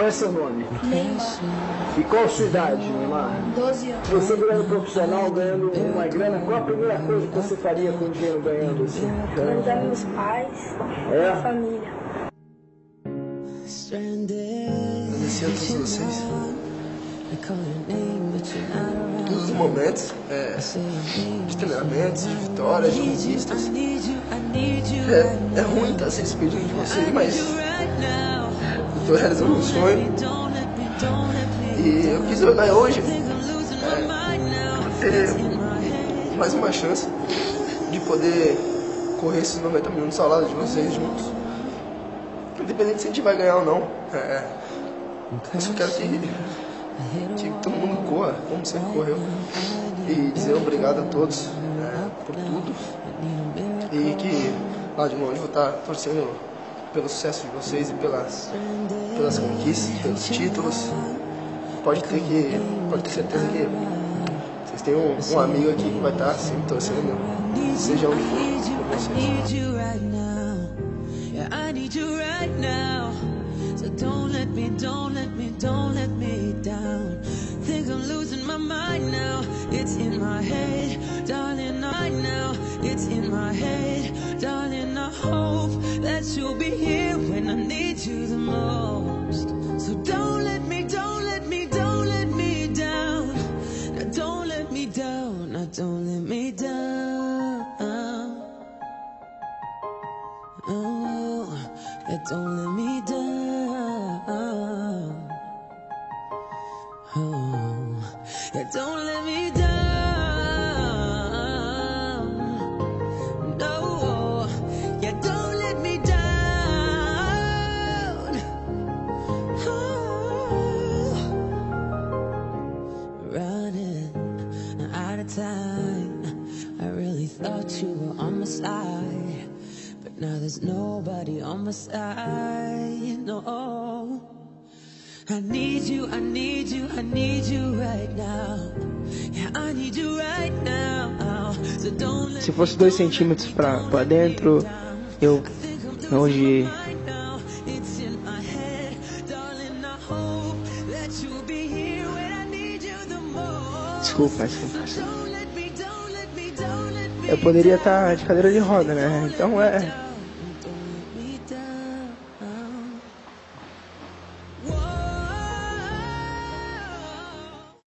Qual é seu nome? Neymar. E qual a sua idade, Neymar? 12 anos. Você virando profissional, ganhando uma grana, qual a primeira coisa que você faria com o dinheiro ganhando assim? Ajudar meus pais, minha família. Agradecer a todos vocês. Todos os momentos de treinamentos, de vitórias, de conquistas. É ruim estar se despedindo de vocês, mas eu estou realizando um sonho. E eu quis jogar hoje ter mais uma chance de poder correr esses 90 minutos ao lado de vocês juntos. Independente se a gente vai ganhar ou não. Eu só quero que todo mundo corra, como sempre correu. E dizer obrigado a todos por tudo. E que lá de longe eu vou estar torcendo pelo sucesso de vocês e pelas conquistas, pelos títulos. Pode ter certeza que vocês têm um amigo aqui que vai estar sempre torcendo, seja onde for, por vocês. I need you right now. So don't let me down. Think I'm losing my mind now. It's in my head, darling, right now. It's in my head, darling, I hope that you'll be here when I need you the most. So don't let me down. Now don't let me down. Now don't let me down. Oh, yeah, don't let me down. Oh, yeah, don't let me down. No, yeah, don't let me down. Oh, running out of time. I really thought you were on my side. But now there's nobody on my side, no. I need you right now. Yeah, I need you right now. So don't let Se fosse 2 centímetros pra dentro, eu hoje It's in my head, darling, I hope that you'll be here when I need you the most. desculpa, mas Don't let me eu poderia estar de cadeira de roda, né? Então